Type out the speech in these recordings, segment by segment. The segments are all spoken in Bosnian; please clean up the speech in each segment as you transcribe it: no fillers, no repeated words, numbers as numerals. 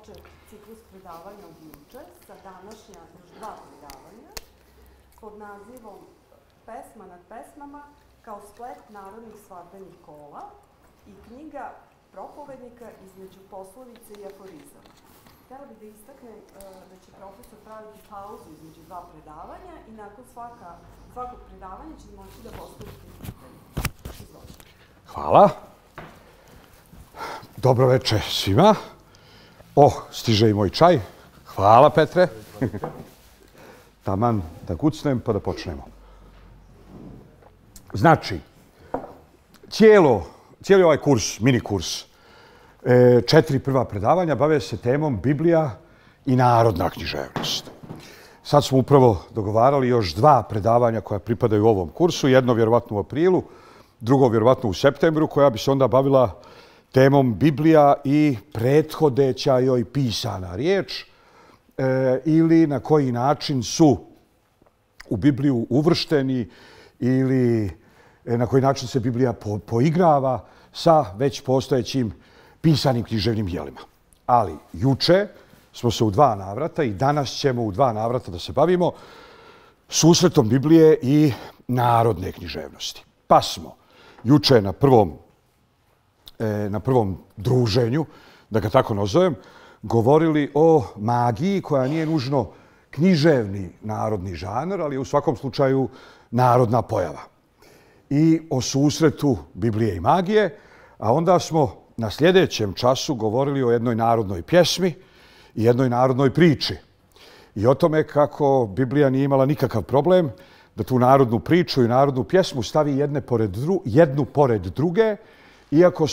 počet ciklus predavanja od juče sa današnja još 2 predavanja pod nazivom Pesma nad pesmama kao splet narodnih svadbenih kola i knjiga propovednika između poslovice i aforizama. Htjela bih da istaknem da će profesor praviti pauzu između 2 predavanja i nakon svakog predavanja će moći da postavite pitanje. Izvolite. Hvala. Dobro večer svima. Stiže i moj čaj. Hvala, Petre. Taman da kucnem pa da počnemo. Znači, cijeli ovaj kurs, mini kurs, 4 prva predavanja bave se temom Biblija i narodna književnost. Sad smo upravo dogovarali još 2 predavanja koja pripadaju ovom kursu, jedno vjerovatno u aprilu, drugo vjerovatno u septembru, koja bi se onda bavila temom Biblija i prethodeća joj pisana riječ ili na koji način su u Bibliju uvršteni ili na koji način se Biblija poigrava sa već postojećim pisanim književnim djelima. Ali juče smo se u 2 navrata i danas ćemo u 2 navrata da se bavimo susretom Biblije i narodne književnosti. Pa smo juče na prvom druženju, da ga tako nazovem, govorili o magiji koja nije nužno književni narodni žanr, ali je u svakom slučaju narodna pojava. I o susretu Biblije i magije, a onda smo na sljedećem času govorili o jednoj narodnoj pjesmi i jednoj narodnoj priči. I o tome kako Biblija nije imala nikakav problem da tu narodnu priču i narodnu pjesmu stavi jednu pored druge, iako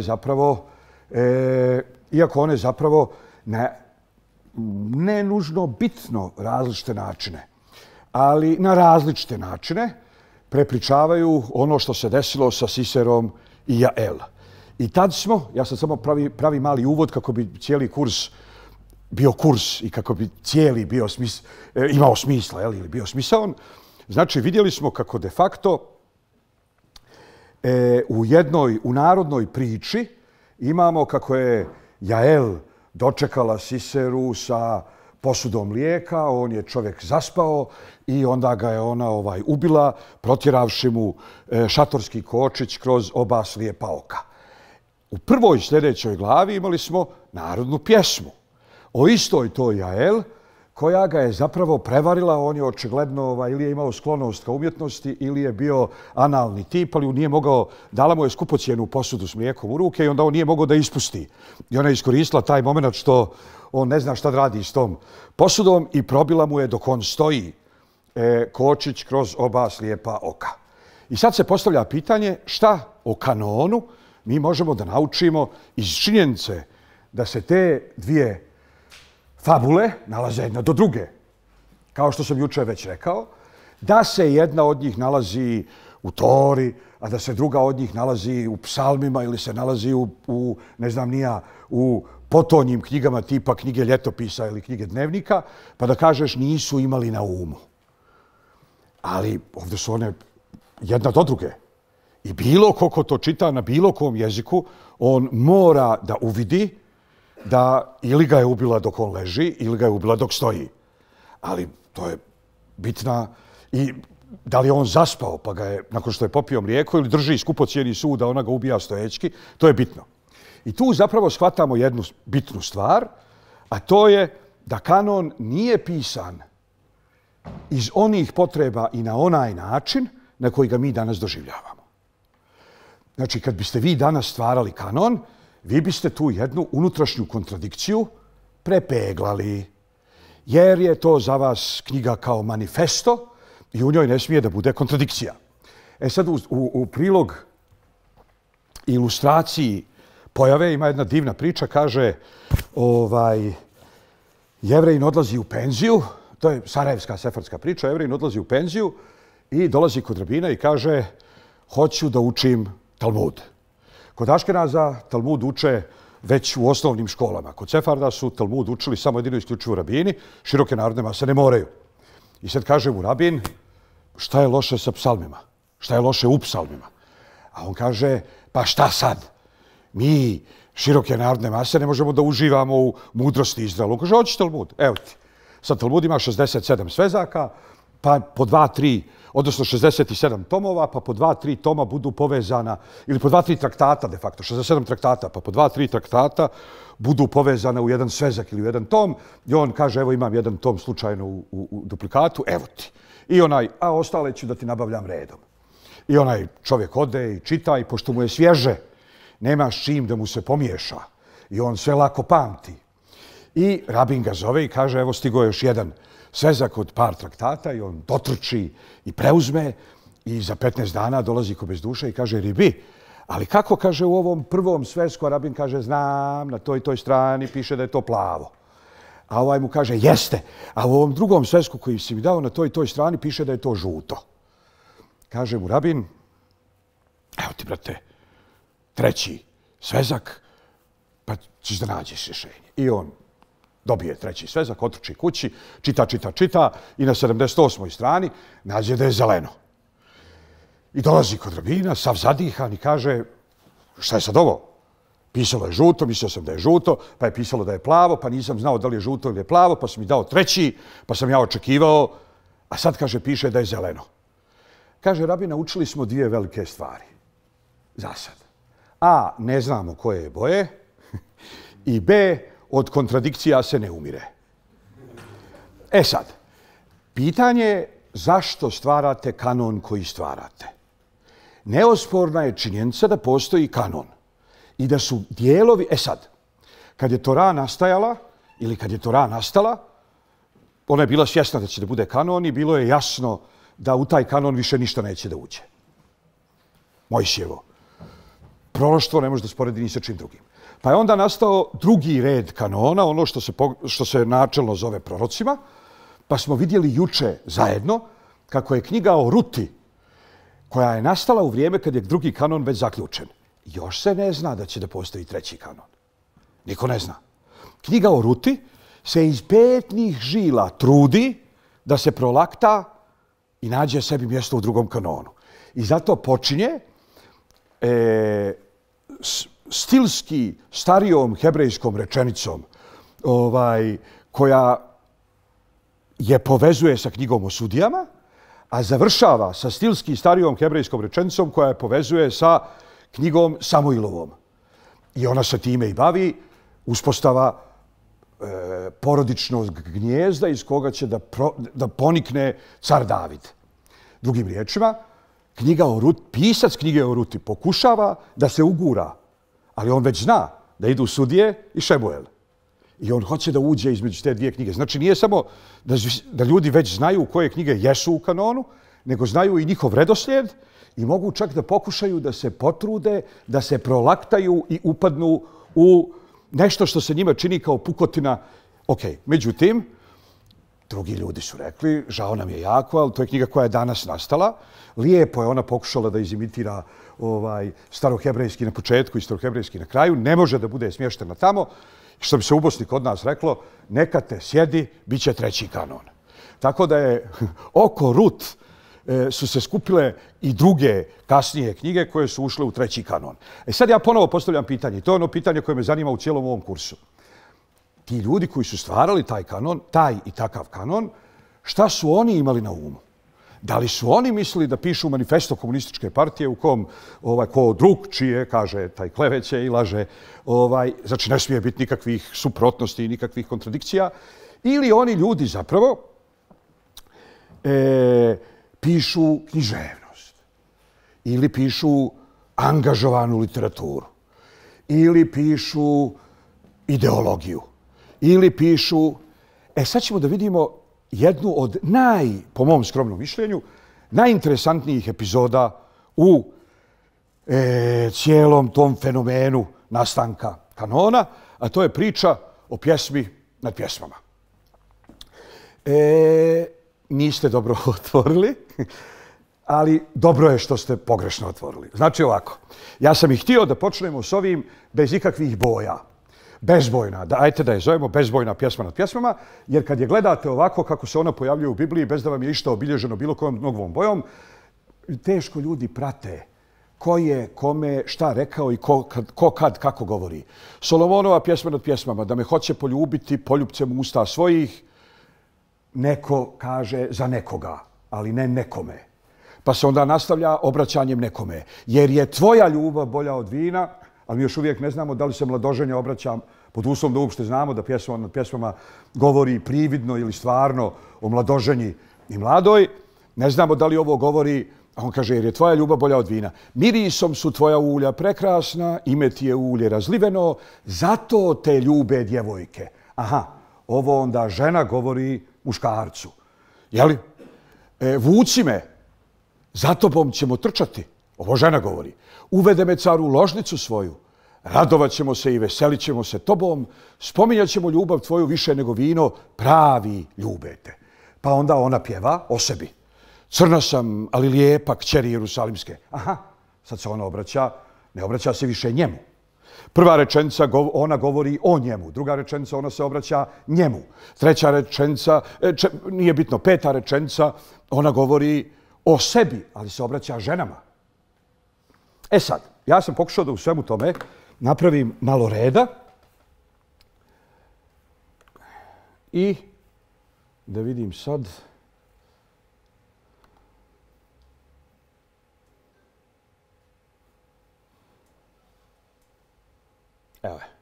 one zapravo ne nužno bitno različite načine, ali na različite načine prepričavaju ono što se desilo sa Siserom i Jael. I tad smo, ja sam samo pravi mali uvod kako bi cijeli kurs bio kurs i kako bi cijeli bio imao smisla ili bio smisaon. Znači, vidjeli smo kako de facto u narodnoj priči imamo kako je Jael dočekala Siseru sa posudom mlijeka, on je čovjek zaspao i onda ga je ona ubila, protjeravši mu šatorski kočić kroz oba slijepa oka. U prvoj sljedećoj glavi imali smo narodnu pjesmu o istoj toj Jael, koja ga je zapravo prevarila. On je očigledno ili je imao sklonost ka umjetnosti ili je bio analni tip, ali nije mogao, dala mu je skupocijenu posudu s mlijekom u ruke i onda on nije mogao da ispusti. I ona je iskoristila taj moment što on ne zna šta da radi s tom posudom i probila mu je dok on stoji kočić kroz oba slijepa oka. I sad se postavlja pitanje šta o kanonu mi možemo da naučimo iz činjenice da se te 2 fabule nalaze jedna do druge. Kao što sam juče već rekao, da se jedna od njih nalazi u Tori, a da se druga od njih nalazi u psalmima ili se nalazi u potonjim knjigama tipa knjige ljetopisa ili knjige dnevnika, pa da kažeš nisu imali na umu. Ali ovdje su one jedna do druge. I bilo ko to čita na bilo kom jeziku, on mora da uvidi da ili ga je ubila dok on leži ili ga je ubila dok stoji. Ali to je bitna i da li je on zaspao pa ga je, nakon što je popio mlijeko, ili drži skupocijeni sud da ona ga ubija stojećki, to je bitno. I tu zapravo shvatamo jednu bitnu stvar, a to je da kanon nije pisan iz onih potreba i na onaj način na koji ga mi danas doživljavamo. Znači, kad biste vi danas stvarali kanon, vi biste tu jednu unutrašnju kontradikciju prepeglali, jer je to za vas knjiga kao manifesto i u njoj ne smije da bude kontradikcija. Sad u prilog ilustraciji pojave ima jedna divna priča, kaže Jevrejin odlazi u penziju, to je sarajevska sefardska priča, Jevrejin odlazi u penziju i dolazi kod rabina i kaže hoću da učim Talmud. Kod Aškenaza Talmud uče već u osnovnim školama. Kod Sefarda su Talmud učili samo jedino isključivo rabini, široke narodne mase ne moraju. I sad kaže mu rabin, šta je loše sa psalmima? Šta je loše u psalmima? A on kaže, pa šta sad? Mi široke narodne mase, ne možemo da uživamo u mudrosti Izraela. Kaže, hoćeš Talmud? Evo ti. Sad Talmud ima 67 svezaka, pa po 2-3, odnosno 67 tomova, pa po 2-3 toma budu povezana, ili po 2-3 traktata de facto, 67 traktata, pa po 2-3 traktata budu povezane u jedan svezak ili u jedan tom. I on kaže, evo imam jedan tom slučajno u duplikatu, evo ti. I onaj, a ostale ću da ti nabavljam redom. I onaj čovjek ode i čita i pošto mu je svježe, nema s čim da mu se pomiješa. I on sve lako pamti. I rabin ga zove i kaže, evo stigo je još jedan svezak od par traktata i on dotrči i preuzme i za 15 dana dolazi ko bez duše i kaže, Ribi, ali kako, kaže, u ovom prvom svezku, a rabin kaže, znam, na toj strani piše da je to plavo. A ovaj mu kaže, jeste, a u ovom drugom svezku koji si mi dao na toj strani piše da je to žuto. Kaže mu rabin, evo ti, brate, treći svezak, pa ćeš da nađeš rješenje. I on dobije treći svezak, otrči kući, čita i na 78. strani nađe da je zeleno. I dolazi kod rabina, sav zadihan i kaže, šta je sad ovo? Pisalo je žuto, mislio sam da je žuto, pa je pisalo da je plavo, pa nisam znao da li je žuto ili je plavo, pa sam mi dao treći, pa sam ja očekivao, a sad, kaže, piše da je zeleno. Kaže, rabin, naučili smo dvije velike stvari. Za sad. A, ne znamo koje je boje, i B, od kontradikcija se ne umire. E sad, pitanje je zašto stvarate kanon koji stvarate. Neosporna je činjenica da postoji kanon i da su dijelovi... E sad, kad je Tora nastajala ili kad je Tora nastala, ona je bila svjesna da će da bude kanon i bilo je jasno da u taj kanon više ništa neće da uđe. Mojsijevo proroštvo ne može da sporedi ni sa čim drugim. Pa je onda nastao drugi red kanona, ono što se načelno zove prorocima, pa smo vidjeli juče zajedno kako je knjiga o Ruti, koja je nastala u vrijeme kad je drugi kanon već zaključen. Još se ne zna da će da postoji treći kanon. Niko ne zna. Knjiga o Ruti se iz petnih žila trudi da se prolakta i nađe sebi mjesto u drugom kanonu. I zato počinje stilski starijom hebrejskom rečenicom koja je povezuje sa knjigom o sudijama, a završava sa stilski starijom hebrejskom rečenicom koja je povezuje sa knjigom Samuilovom. I ona se time i bavi, uspostava porodičnog gnijezda iz koga će da ponikne car David. Drugim riječima, pisac knjige o Ruti pokušava da se ugura, ali on već zna da idu sudije i Šemuel. I on hoće da uđe između te dvije knjige. Znači, nije samo da ljudi već znaju koje knjige jesu u kanonu, nego znaju i njihov redoslijed i mogu čak da pokušaju da se potrude, da se prolaktaju i upadnu u nešto što se njima čini kao pukotina. Ok, međutim, drugi ljudi su rekli, žao nam je jako, ali to je knjiga koja je danas nastala. Lijepo je ona pokušala da izimitira starohebrejski na početku i starohebrejski na kraju. Ne može da bude smještena tamo. Što bi se u Bosni kod nas reklo, neka te sjedi, bit će treći kanon. Tako da je oko Rut su se skupile i druge kasnije knjige koje su ušle u treći kanon. Sad ja ponovo postavljam pitanje. To je ono pitanje koje me zanima u cijelom ovom kursu. Ti ljudi koji su stvarali taj kanon, taj i takav kanon, šta su oni imali na umu? Da li su oni mislili da pišu manifesto komunističke partije u kom ko drug čije, kaže, taj kleveće i laže, znači ne smije biti nikakvih suprotnosti i nikakvih kontradikcija, ili oni ljudi zapravo pišu književnost, ili pišu angažovanu literaturu, ili pišu ideologiju, ili pišu... Sad ćemo da vidimo jednu od po mom skromnom mišljenju, najinteresantnijih epizoda u cijelom tom fenomenu nastanka kanona, a to je priča o pjesmi nad pjesmama. Niste dobro otvorili, ali dobro je što ste pogrešno otvorili. Znači ovako, ja sam i htio da počnemo s ovim bez ikakvih boja. Bezbojna, ajte da je zovemo bezbojna pjesma nad pjesmama, jer kad je gledate ovako kako se ona pojavljuje u Bibliji, bez da vam je išta obilježeno bilo kojom novom bojom, teško ljudi prate ko je kome šta rekao i ko kad kako govori. Solomonova pjesma nad pjesmama, da me hoće poljubiti poljupcem usta svojih, neko kaže za nekoga, ali ne nekome. Pa se onda nastavlja obraćanjem nekome. Jer je tvoja ljubav bolja od vina, ali mi još uvijek ne znamo da li se mladoženja obraća, pod uslovom da uopšte znamo da pjesma nad pjesmama govori prividno ili stvarno o mladoženji i mladoj. Ne znamo da li ovo govori, a on kaže, jer je tvoja ljubav bolja od vina. Mirisom su tvoja ulja prekrasna, ime ti je ulje razliveno, zato te ljube djevojke. Aha, ovo onda žena govori muškarcu. Jeli? Vuci me, za tobom ćemo trčati. Ovo žena govori. Uvede me car u ložnicu svoju. Radovat ćemo se i veselit ćemo se tobom. Spominjat ćemo ljubav tvoju više nego vino. Pravi ljubete. Pa onda ona pjeva o sebi. Crna sam, ali lijepa, kćeri Jerusalimske. Aha, sad se ona obraća, ne obraća se više njemu. Prva rečenica, ona govori o njemu. Druga rečenica, ona se obraća njemu. Treća rečenica, nije bitno, peta rečenica, ona govori o sebi, ali se obraća ženama. E sad, ja sam pokušao da u svemu tome napravim malo reda i da vidim sad. Evo je.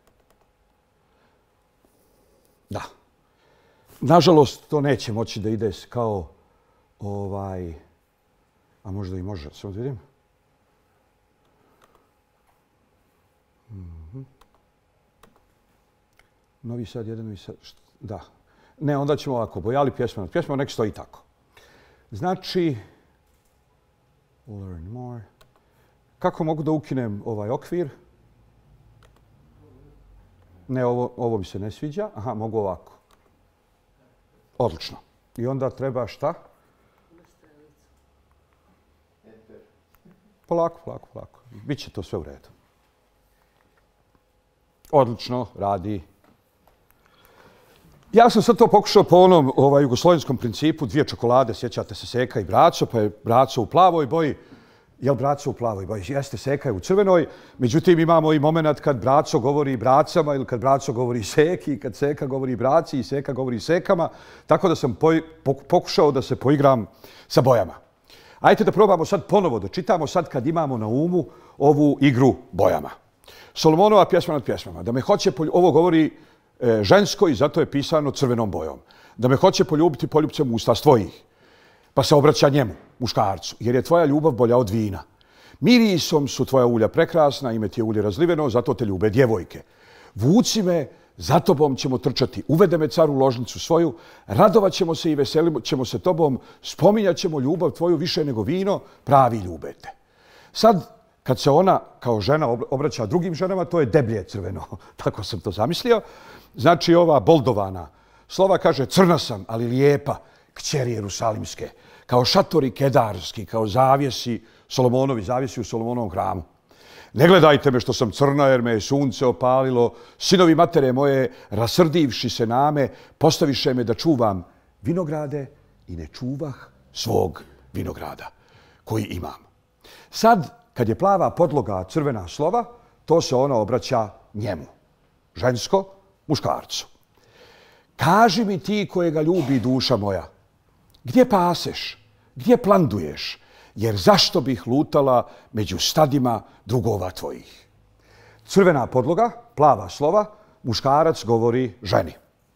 Da. Nažalost, to neće moći da ide kao a možda i može. Samo da vidim. Novi Sad, jedan Novi Sad. Da. Ne, onda ćemo ovako. Bojali pjesma nad pjesmama, nek stoji tako. Znači, learn more. Kako mogu da ukinem ovaj okvir? Ne, ovo mi se ne sviđa. Aha, mogu ovako. Odlično. I onda treba šta? Polako. Biće to sve u redu. Odlično, radi. Ja sam sad to pokušao po onom jugoslovenskom principu, 2 čokolade, sjećate se, Seka i Braco, pa je Braco u plavoj boji. Jel Braco u plavoj boji? Jeste, Seka je u crvenoj. Međutim, imamo i moment kad Braco govori Bracama ili kad Braco govori Seki, kad Seka govori Braci i Seka govori Sekama. Tako da sam pokušao da se poigram sa bojama. Ajde da probamo sad ponovo, da čitamo sad kad imamo na umu ovu igru bojama. Solomonova pjesma nad pjesmama. Da me hoće, ovo govori žensko i zato je pisano crvenom bojom. Da me hoće poljubiti poljupcem usta svojih. Pa se obraća njemu, muškarcu, jer je tvoja ljubav bolja od vina. Mirisom su tvoja ulja prekrasna, ime ti je ulje razliveno, zato te ljube djevojke. Vuci me, za tobom ćemo trčati. Uvede me car u ložnicu svoju, radovat ćemo se i veselit ćemo se tobom, spominjat ćemo ljubav tvoju više nego vino, pravi ljubete. Sad, kad se ona kao žena obraća drugim ženama, to je deblje crveno. Tako sam to zamislio. Znači, ova boldovana slova kaže crna sam, ali lijepa, kćeri Jerusalimske, kao šatori kedarski, kao zavjesi Solomonovi, zavjesi u Solomonovom hramu. Ne gledajte me što sam crna jer me je sunce opalilo, sinovi matere moje, rasrdivši se name, postaviše me da čuvam vinograde i ne čuvah svog vinograda koji imam. Sad, kad je plava podloga crvena slova, to se ona obraća njemu. Žensko, muškarcu. Kaži mi ti kojega ljubi duša moja, gdje paseš, gdje planduješ, jer zašto bih lutala među stadima drugova tvojih? Crvena podloga, plava slova, muškarac govori ženi.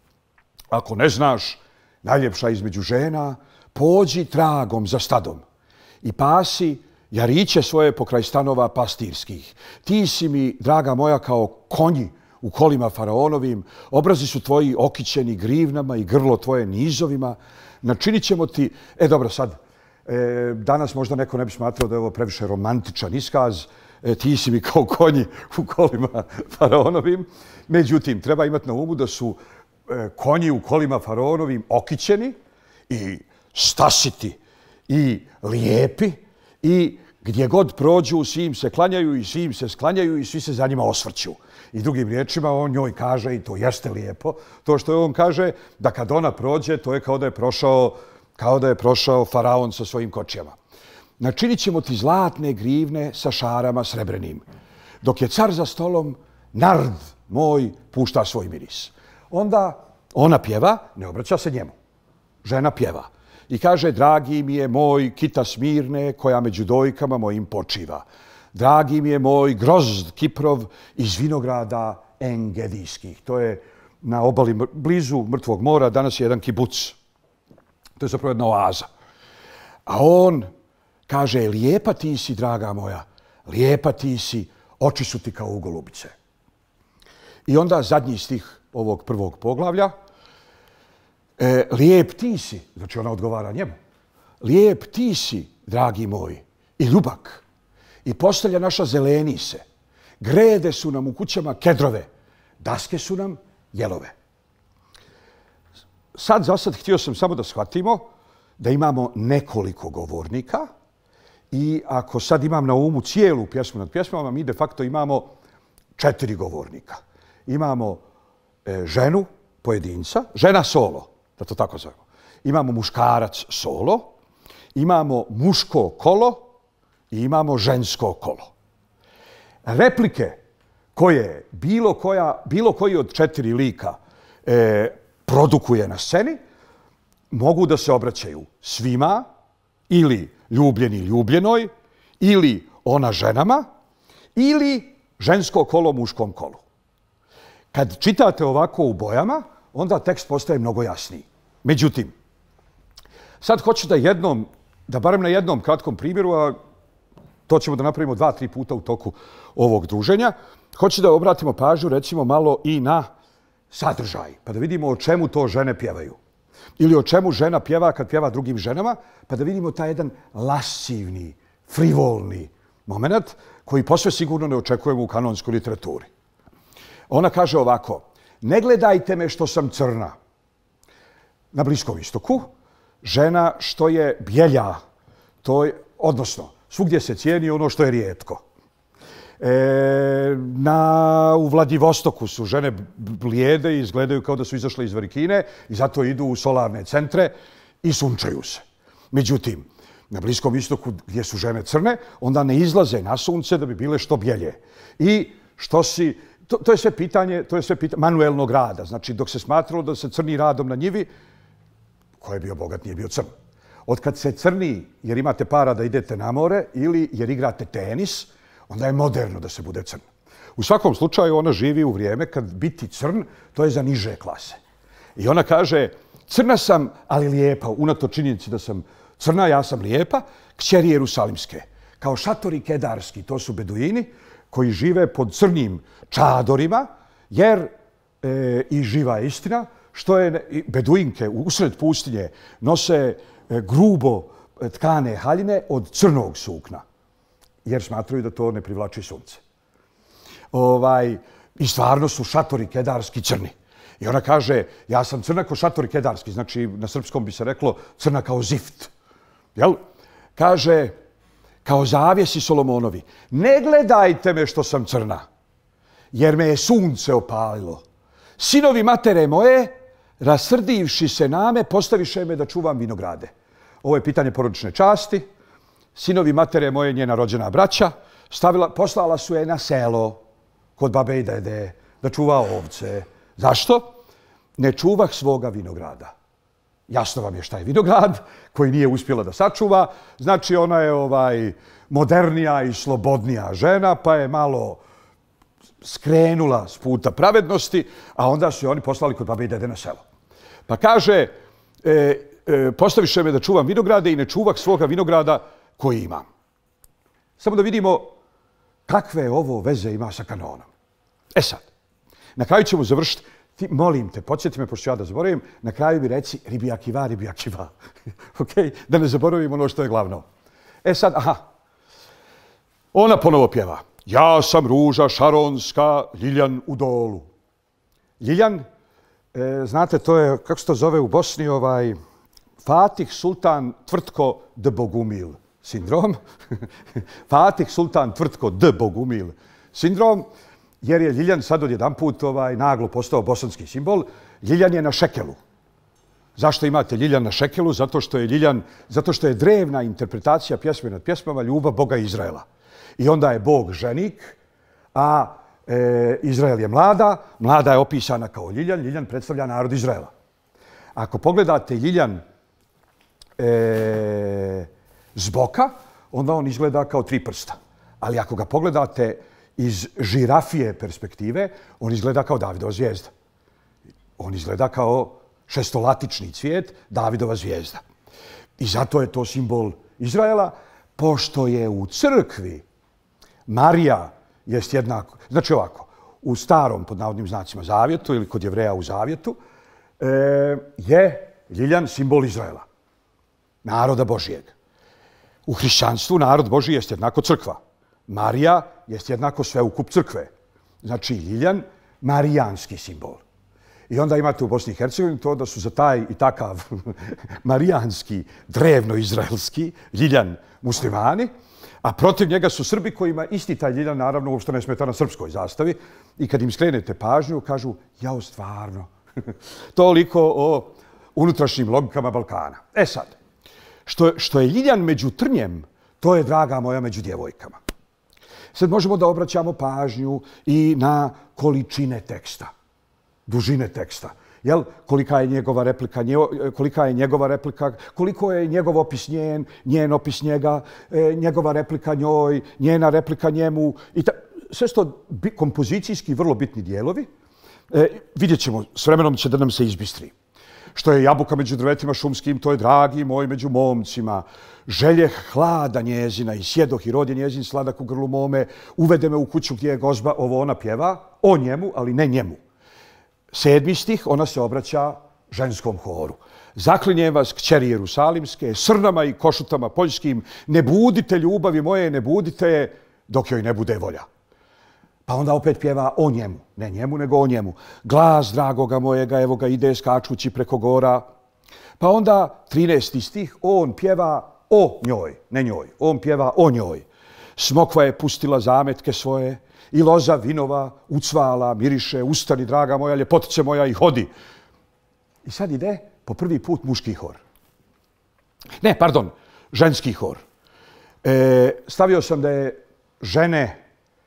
Ako ne znaš, najljepša između žena, pođi tragom za stadom i pasi jariće svoje pokraj stanova pastirskih. Ti si mi, draga moja, kao konji u kolima faraonovim, obrazi su tvoji okićeni grivnama i grlo tvoje nizovima. Načinit ćemo ti... dobro, sad, danas možda neko ne bi smatrao da je ovo previše romantičan iskaz. Ti si mi kao konji u kolima faraonovim. Međutim, treba imati na umu da su konji u kolima faraonovim okićeni i stasiti i lijepi i gdje god prođu, svi im se klanjaju i svi im se sklanjaju i svi se za njima osvrću. I drugim riječima on njoj kaže, i to jeste lijepo, to što on kaže, da kad ona prođe, to je kao da je prošao faraon sa svojim kočijama. načinit ćemo ti zlatne grivne sa šarama srebrenim. Dok je car za stolom, nard moj pušta svoj miris. Onda ona pjeva, ne obraća se njemu. Žena pjeva i kaže, dragi mi je moj kita Smirne koja među dojkama mojim počiva. Dragi mi je moj grozd Kiprov iz vinograda Engedijskih. To je na obali blizu Mrtvog mora, danas je jedan kibuc. To je zapravo jedna oaza. A on kaže, lijepa ti si, draga moja, lijepa ti si, oči su ti kao u golubice. I onda zadnji stih ovog prvog poglavlja, lijep ti si, znači ona odgovara njemu, lijep ti si, dragi moj, i ljubak, i postelja naša zeleni se, grede su nam u kućama kedrove, daske su nam jelove. Za sad htio sam samo da shvatimo da imamo nekoliko govornika i ako sad imam na umu cijelu pjesmu nad pjesmama, mi de facto imamo 4 govornika. Imamo ženu, pojedinca, žena solo, da to tako zovemo. Imamo muškarac solo, imamo muško kolo i imamo žensko kolo. Replike koje bilo koji od 4 lika produkuje na sceni, mogu da se obraćaju svima, ili ljubljeni ljubljenoj, ili ona ženama, ili žensko kolo muškom kolu. Kad čitate ovako u bojama, onda tekst postaje mnogo jasniji. Međutim, sad hoću da barem na jednom kratkom primjeru, a to ćemo da napravimo 2-3 puta u toku ovog druženja, hoću da obratimo pažnju recimo malo i na sadržaj, pa da vidimo o čemu to žene pjevaju. Ili o čemu žena pjeva kad pjeva drugim ženama, pa da vidimo taj jedan lascivni, frivolni moment koji posve sigurno ne očekujemo u kanonskoj literaturi. Ona kaže ovako, ne gledajte me što sam crna. Na Bliskom istoku, žena što je bjelja, odnosno, svugdje se cijeni ono što je rijetko. U Vladivostoku su žene blijede i izgledaju kao da su izašle iz varikine i zato idu u solarne centre i sunčaju se. Međutim, na Bliskom istoku gdje su žene crne, onda ne izlaze na sunce da bi bile što bjelje. I to je sve pitanje manuelnog rada. Znači, dok se smatralo da se crni radom na njivi, ko je bio bogat nije bio crn. Od kad se crni jer imate para da idete na more ili jer igrate tenis, onda je moderno da se bude crn. U svakom slučaju ona živi u vrijeme kad biti crn, to je za niže klase. I ona kaže, crna sam, ali lijepa, unatoč činjenici da sam crna, ja sam lijepa, kćeri Jerusalimske. Kao šatori kedarski, to su beduini koji žive pod crnim čadorima, jer i živa je istina, što je beduinke usred pustinje nose grubo tkane haljine od crnog sukna, jer smatraju da to ne privlači sunce. I stvarno su šatori kedarski crni. I ona kaže, ja sam crna kao šatori kedarski, znači na srpskom bi se reklo crna kao zift. Kaže, kao zavjesi Solomonovi, ne gledajte me što sam crna, jer me je sunce opalilo. Sinovi matere moje, rasrdivši se name, postaviše me da čuvam vinograde. Ovo je pitanje porodične časti. Sinovi matere moje, njena rođena braća, poslala su je na selo kod babe i dede da čuva ovce. Zašto? Ne čuvah svoga vinograda. Jasno vam je šta je vinograd koji nije uspjela da sačuva. Znači ona je modernija i slobodnija žena, pa je malo skrenula s puta pravednosti, a onda su je oni poslali kod babe i dede na selo. Pa kaže, postaviše me da čuvam vinograde i ne čuvah svoga vinograda koji imam. Samo da vidimo kakve ovo veze ima sa kanonom. Sad, na kraju ćemo završiti. Molim te, podsjeti me, pošto ja da zaboravim, na kraju mi reci ribi akiva. Da ne zaboravim ono što je glavno. Sad, ona ponovo pjeva. Ja sam ruža šaronska, Ljiljan u dolu. Ljiljan, znate, to je, kako se to zove u Bosni, Fatih Sultan Tvrtko D. Bogumil sindrom. Fatih Sultan Tvrtko D. Bogumil sindrom, jer je Ljiljan sad odjedanput naglo postao bosanski simbol. Ljiljan je na šekelu. Zašto imate Ljiljan na šekelu? Zato što je drevna interpretacija pjesme nad pjesmama ljubav Boga Izraela. I onda je Bog ženik, a Izrael je mlada. Mlada je opisana kao Ljiljan. Ljiljan predstavlja narod Izraela. Ako pogledate Ljiljan s boka, onda on izgleda kao 3 prsta. Ali ako ga pogledate iz žirafije perspektive, on izgleda kao Davidova zvijezda. On izgleda kao šestolatični cvijet, Davidova zvijezda. I zato je to simbol Izraela, pošto je u crkvi Marija jest jednako. Znači ovako, u starom, pod navodnim znacima, zavjetu ili kod Jevreja u zavjetu, je Ljiljan simbol Izraela, naroda Božijeg. U hrišćanstvu narod Božji jest jednako crkva. Marija jest jednako sveukup crkve. Znači Ljiljan, marijanski simbol. I onda imate u Bosni i Hercegovini to da su za taj i takav marijanski, drevno-izraelski Ljiljan muslimani, a protiv njega su Srbi kojima isti taj Ljiljan naravno uopšte ne smeta na srpskoj zastavi. I kad im skrenete pažnju, kažu, jao stvarno. Toliko o unutrašnjim logikama Balkana. E sad, što je Ljiljan među trnjem, to je, draga moja, među djevojkama. Sad možemo da obraćamo pažnju i na količine teksta, dužine teksta. Jel? Kolika je njegova replika, koliko je njegov opis njen opis njega, njegova replika njoj, njena replika njemu. Sve su to kompozicijski vrlo bitni dijelovi. Vidjet ćemo, s vremenom će da nam se izbistri. Što je jabuka među drvetima šumskim, to je dragi moj među momcima. Želje hlada njezina i sjedoh i rod je njezin sladak u grlu mome. Uvede me u kuću gdje je gozba, ovo ona pjeva, o njemu, ali ne njemu. 7. stih, ona se obraća ženskom horu. Zaklinjem vas, kćeri Jerusalimske, srnama i košutama poljskim, ne budite ljubavi moje, ne budite je dok joj ne bude volja. Pa onda opet pjeva o njemu. Ne njemu, nego o njemu. Glas dragoga mojega, evo ga ide skačući preko gora. Pa onda 13. stih, on pjeva o njoj, ne njoj. On pjeva o njoj. Smokva je pustila zametke svoje i loza vinova ucvala, miriše, ustani, draga moja, ljepotice moja i hodi. I sad ide po prvi put muški hor. Ne, pardon, ženski hor. Stavio sam da je žene,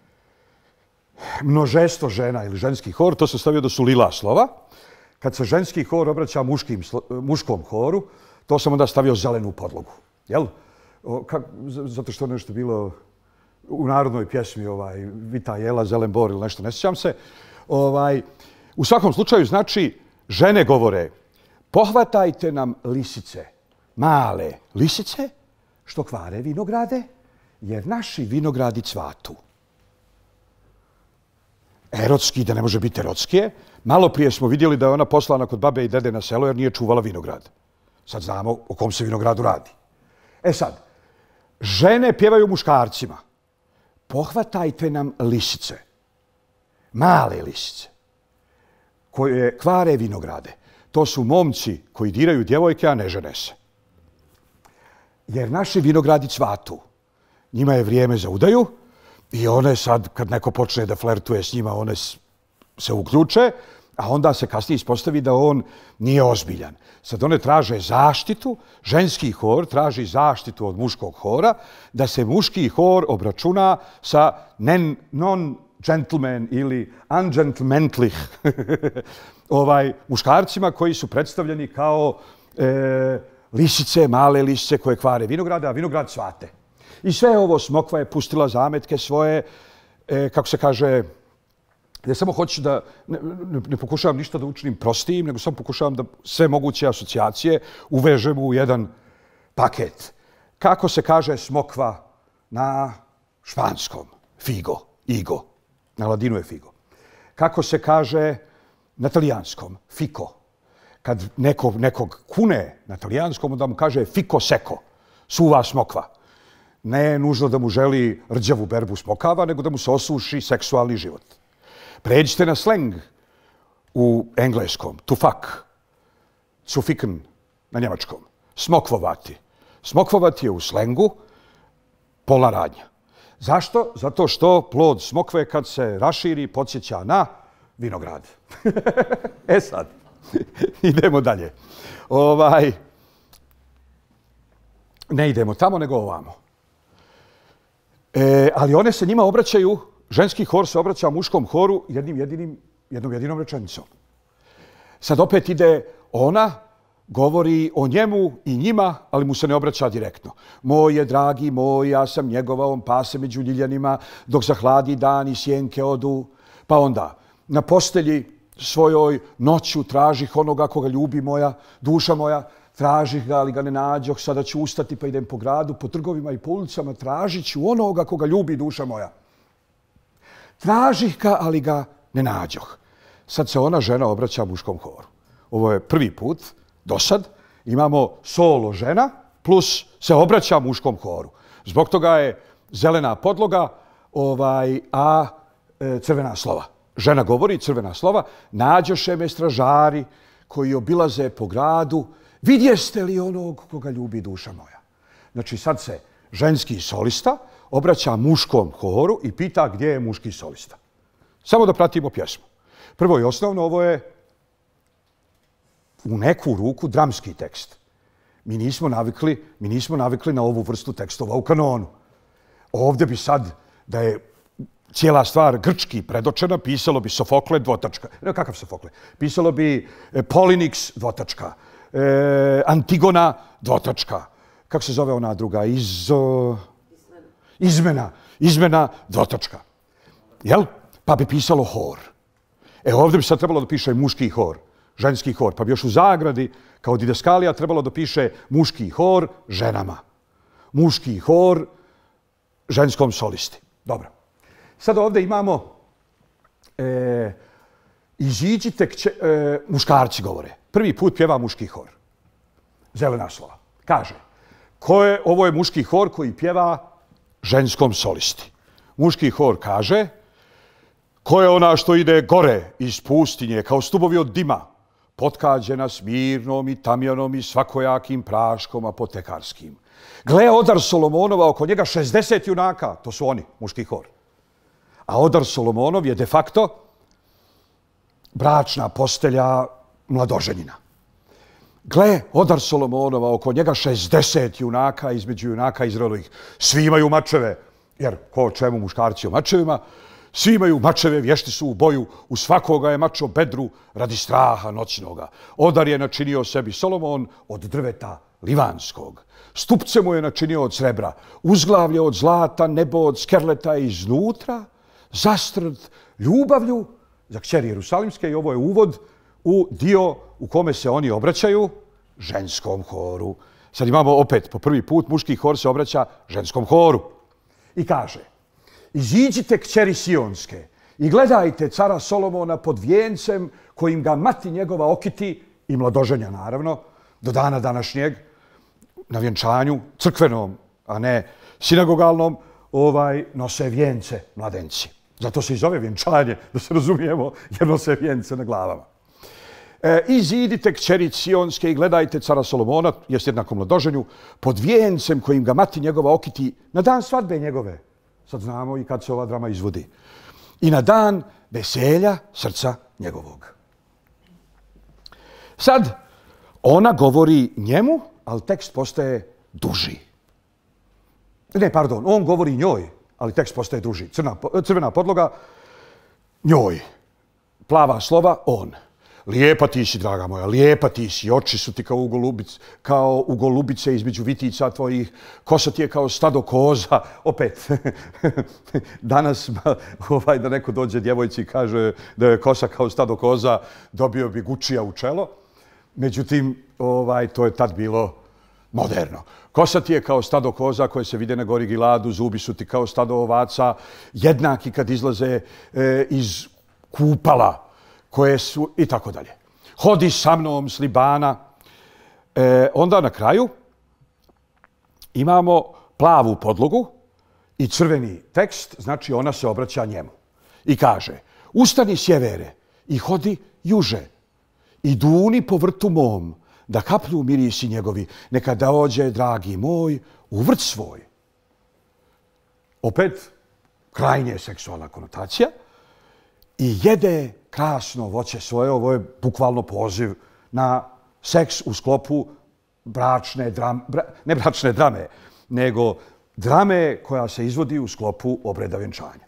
množestvo žena ili ženski hor, to sam stavio da su lila slova. Kad se ženski hor obraća muškom horu, to sam onda stavio zelenu podlogu. Jel? Zato što je nešto bilo u narodnoj pjesmi, Vita jela, zelen bor ili nešto, ne sjećam se. U svakom slučaju, znači, žene govore, pohvatajte nam lisice, male lisice, što kvare vinograde, jer naši vinogradi cvatu. Erotski, da ne može biti erotskije. Malo prije smo vidjeli da je ona poslana kod babe i dede na selo jer nije čuvala vinograd. Sad znamo o kom se vinogradu radi. E sad, žene pjevaju muškarcima. Pohvatajte nam lisice, male lisice, koje kvare vinograde. To su momci koji diraju djevojke, a ne žene se. Jer naši vinogradi cvatu. Njima je vrijeme za udaju i one sad, kad neko počne da flertuje s njima, one se uključe, a onda se kasnije ispostavi da on nije ozbiljan. Sad one traže zaštitu, ženski hor traži zaštitu od muškog hora, da se muški hor obračuna sa non-gentleman ili ungentlemanlich muškarcima koji su predstavljeni kao lisice, male lisice koje kvare vinograde, a vinograd cvate. I sve ovo smokva je pustila zametke svoje, kako se kaže, ja samo hoću da ne pokušavam ništa da učinim prostijim, nego samo pokušavam da sve moguće asocijacije uvežem u jedan paket. Kako se kaže smokva na španskom? Figo, igo. Na ladinu je figo. Kako se kaže na talijanskom? Fico. Kad nekog kune na talijanskom, onda mu kaže fico seco, suva smokva. Ne nužno da mu želi rđavu berbu smokava, nego da mu se osuši seksualni život. Pređite na sleng u engleskom, to fuck, zu ficken na njemačkom, smokvovati. Smokvovati je u slengu pola radnja. Zašto? Zato što plod smokve kad se raširi podsjeća na vinograd. E sad, Idemo dalje. Ne idemo tamo, nego ovamo. Ali one se njima obraćaju, ženski hor se obraća muškom horu jednom jedinom rečenicom. Sad opet ide ona, govori o njemu i njima, ali mu se ne obraća direktno. Moj je dragi moj, ja sam njegova, on pase među ljiljanima, dok zahladi dan i sjenke odu. Pa onda, na postelji svojoj noću tražih onoga koga ljubi moja, duša moja, tražih ga, ali ga ne nađoh, sada ću ustati pa idem po gradu, po trgovima i po ulicama, tražit ću onoga koga ljubi duša moja. Tražih ga, ali ga ne nađoh. Sad se ona žena obraća muškom horu. Ovo je prvi put, do sad, imamo solo žena plus se obraća muškom horu. Zbog toga je zelena podloga, a crvena slova. Žena govori, crvena slova, nađoše me stražari koji obilaze po gradu, vidjeste li onog koga ljubi duša moja? Znači sad se ženski solista obraća muškom horu i pita gdje je muški solista. Samo da pratimo pjesmu. Prvo i osnovno, ovo je u neku ruku dramski tekst. Mi nismo navikli na ovu vrstu tekstova u kanonu. Ovdje bi sad, da je cijela stvar grčki predočena, pisalo bi Sofokle, dvotačka. Kakav Sofokle? Pisalo bi Poliniks, dvotačka. Antigona, dvotačka. Kako se zove ona druga? Izmena, dvotačka. Jel? Pa bi pisalo hor. Ovdje bi sad trebalo da piše muški hor, ženski hor. Pa bi još u zagradi, kao didaskalija, trebalo da piše muški hor ženama. Muški hor ženskom solisti. Dobro. Sad ovdje imamo iziđite, muškarci govore. Prvi put pjeva muški hor. Zelena slova. Kaže, ovo je muški hor koji pjeva ženskom solisti. Muški hor kaže, ko je ona što ide gore iz pustinje kao stubovi od dima, potkađena smirnom i tamjanom i svakojakim praškom apotekarskim. Gle odar Solomonova, oko njega 60 junaka, to su oni, muški hor. A odar Solomonov je de facto bračna postelja mladoženjina. Gle, odar Solomonova, oko njega 60 junaka, između junaka Izraelovih. Svi imaju mačeve, jer ko čemu muškarci o mačevima, svi imaju mačeve, vješti su u boju, u svakoga je mačo bedru radi straha noćnoga. Odar je načinio sebi Solomon od drveta livanskog. Stupce mu je načinio od srebra, uzglavlje od zlata, nebo od skerleta iznutra, zastrt ljubavlju za kćeri Jerusalimske i ovo je uvod u dio u kome se oni obraćaju ženskom horu. Sad imamo opet po prvi put muški hor se obraća ženskom horu i kaže iziđite kćeri Sionske i gledajte cara Solomona pod vijencem kojim ga mati njegova okiti i mladoženja naravno do dana današnjeg na vjenčanju crkvenom, a ne sinagogalnom, nose vijence mladenci. Zato se i zove vjenčanje, da se razumijemo, jer nose vijence na glavama. Izidite kćeri Sionske i gledajte cara Solomona, jest jednako mladoženju, pod vijencem kojim ga mati njegova okiti na dan svadbe njegove. Sad znamo i kad se ova drama izvodi. I na dan veselja srca njegovog. Sad, ona govori njemu, ali tekst postaje duži. Ne, pardon, on govori njoj, ali tekst postaje duži. Crvena podloga, njoj. Plava slova, on. Lijepa ti si, draga moja, lijepa ti si, oči su ti kao u golubice između vitica tvojih, kosa ti je kao stado koza. Opet, danas da neko dođe djevojci i kaže da je kosa kao stado koza, dobio bi Gučija u čelo. Međutim, to je tad bilo moderno. Kosa ti je kao stado koza koje se vide na gori Giladu, zubi su ti kao stado ovaca, jednaki kad izlaze iz kupala, koje su i tako dalje. Hodi sa mnom s Libana. Onda na kraju imamo plavu podlogu i crveni tekst, znači ona se obraća njemu. I kaže, ustani sjevere i hodi juže i duni po vrtu mom, da kaplju mirisi njegovi, neka dođe, dragi moj, u vrt svoj. Opet, krajnje seksualna konotacija. i jede krasno voće svoje. Ovo je bukvalno poziv na seks u sklopu bračne drame, ne bračne drame, nego drame koja se izvodi u sklopu obreda vjenčanja.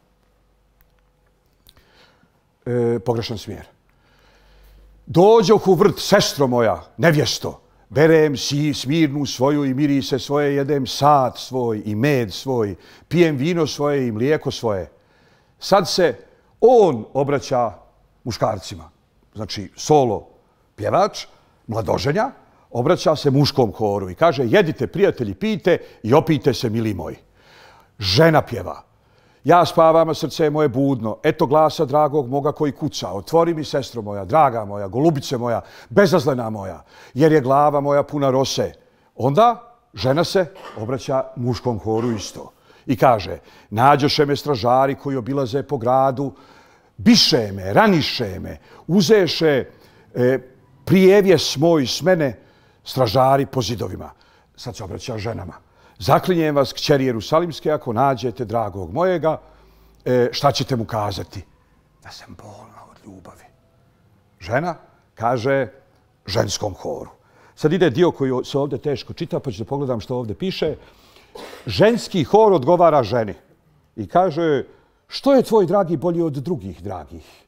Pogrešan smjer. Dođoh u vrt, sestro moja, nevjesto, berem smirnu svoju i mirise svoje, jedem sad svoj i med svoj, pijem vino svoje i mlijeko svoje. Sad se on obraća muškarcima, znači solo pjevač, mladoženja, obraća se muškom horu i kaže: jedite, prijatelji, pijte i opijte se, mili moji. Žena pjeva: ja spavam, a srce je moje budno, eto glasa dragog moga koji kuca, otvori mi, sestro moja, draga moja, golubice moja, bezazlena moja, jer je glava moja puna rose. Onda žena se obraća muškom horu isto i kaže: nađoše me stražari koji obilaze po gradu, biše me, raniše me, uzeše prijevjes moj s mene stražari po zidovima. Sad se obraća ženama: zaklinjem vas, kćeri Jerusalimske, ako nađete dragog mojega, šta ćete mu kazati? Da sam bolna od ljubavi. Žena kaže ženskom horu. Sad ide dio koji se ovdje teško čita, pa ću da pogledam što ovdje piše. Ženski hor odgovara ženi i kaže: što je tvoj dragi bolji od drugih dragih?